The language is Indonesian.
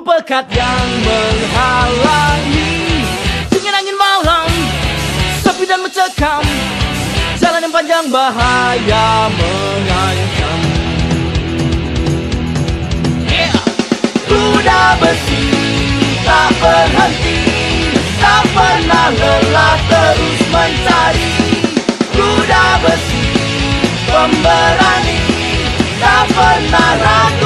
pekat yang menghalangi, dingin angin malam, sepi dan mencekam, jalan yang panjang bahaya mengancam. Kuda besi tak berhenti, tak pernah lelah terus mencari. Kuda besi pemberani, tak pernah ragu.